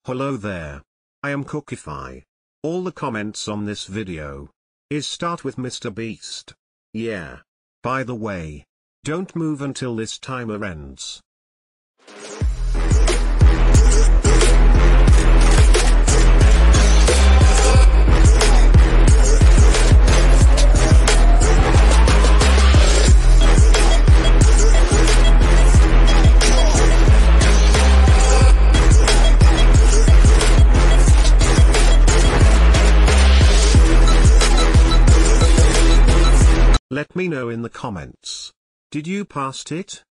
Hello there. I am Cookify. All the comments on this video start with MrBeast. Yeah. By the way, don't move until this timer ends. Let me know in the comments. Did you pass it?